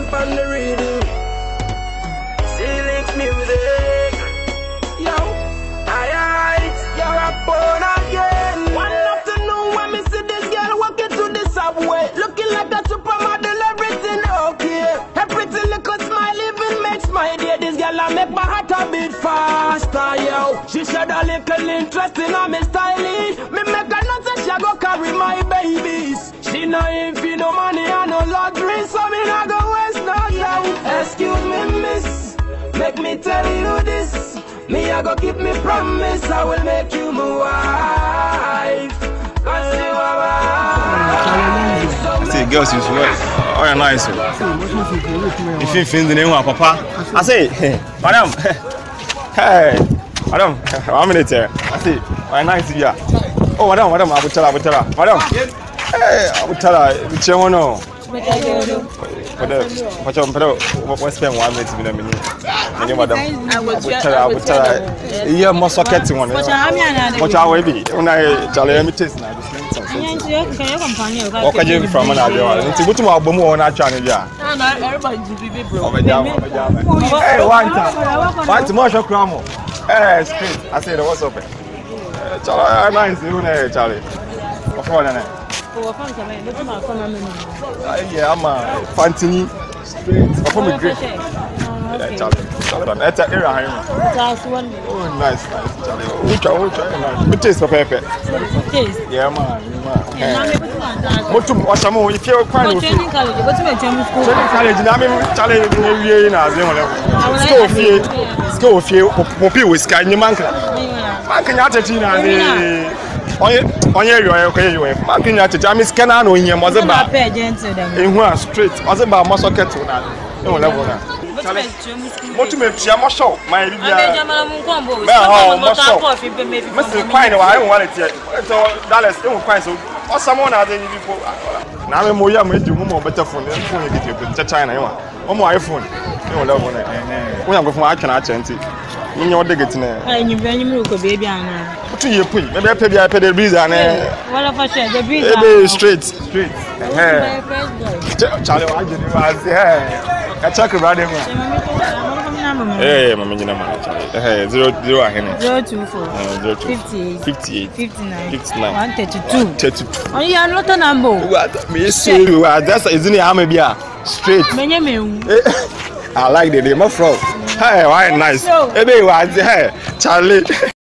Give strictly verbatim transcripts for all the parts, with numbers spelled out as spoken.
on the rhythm. Felix music. Yo, aye aye, you're a born again. One afternoon when me see this girl walking to the subway, looking like a supermodel, everything okay. Her pretty little smile even makes my day. This girl I make my heart a beat faster, yo. She showed a little interest in her me styling. Me make her not say she go carry my babies. She no if you no money and no lottery, so me not go waste no time. Excuse me, miss, make me tell you this. Me I go keep me promise, I will make you my wife. Cause you are wife. See, girls you swear. Oh, you're nice. If you feel the name of Papa, I say, hey, madam. Hey, madam, one minute here. I say, oh, nice here. Oh, madam, madam, I will tell her, I will tell her. Madam, hey, I will tell her. Which one no? What's spend one minute with a minute? Madam, I will tell her, I will tell her. Yeah, more socket one. What I will be when I tell her, me taste now. Okay, you from another. It's good to have more on our channel. Yeah, everybody be bro. Hey, one time, one tomorrow, Cramo. Hey, straight. I said, what's up? Charlie, nice, you know, Charlie. What's wrong with that? Yeah, I'm a Fantini straight. I'm from the Greek. Yeah, Charlie. That's an area. Oh, nice, nice, Charlie. Which I will try. Which is for Pepe? Yeah, man. What to watch a movie if you're quite a training college? What's my German school? College, I mean, Charlie, in a school of you, school of you, Poppy with Sky, you man. Man can have a on your okay, you have marking at the Jamis Canan in your mother back. In one straight, was about muscle cat. No level. What to make Jama show? My Mister Pine, I don't want it yet. Dallas don't find so. Or someone other than before. Now I'm more young, you more better phone than phone you get to China. Or my iPhone. No level. We are going from I can attend it. In your digging, and you very milk baby. What do you put? Maybe I pay I pay the breeze and what if I said the breeze? Straight, straight. Charlie, I didn't know. I check about him. Hey, Mamma, hey, zero, zero, zero, two, four, zero, two, fifty, fifty, fifty nine, fifty nine, one thirty two, thirty two. Oh, yeah, not a number. What? Me, so that's isn't it? I'm a straight. I like the name of frog. Hey, why nice? Hey, what's hey, Charlie?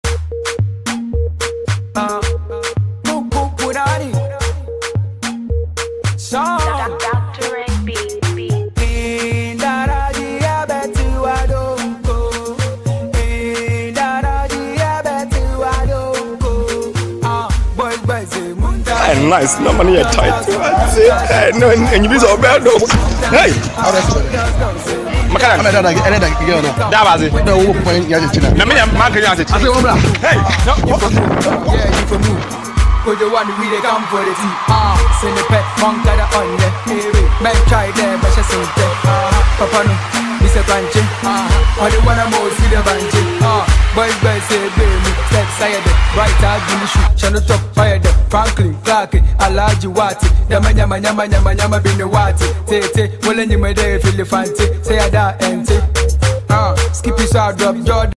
Nice, no money at tight. Hey, no, and you be so bad. Hey, Makana, that was it. No, we'll point Yajitina. No, I'm marking at it. Hey, no, yeah, you for me. Put the one we come for the tea. Ah, send the pet, monk that on the hey, man, try there, but just say, ah, Papa, no, Mister Banchi. Ah, or the one I'm all see the Banchi. Ah, boys, boys, say, baby, step side, right out, you shoot, channel top, fire, Franklin, Clark, Alaji Wati, Yama Yama Yama Yama Yama bin the Wati, Tete, well, and you may feel the fancy, say I die, and ah, skip his hard drop, Jordan.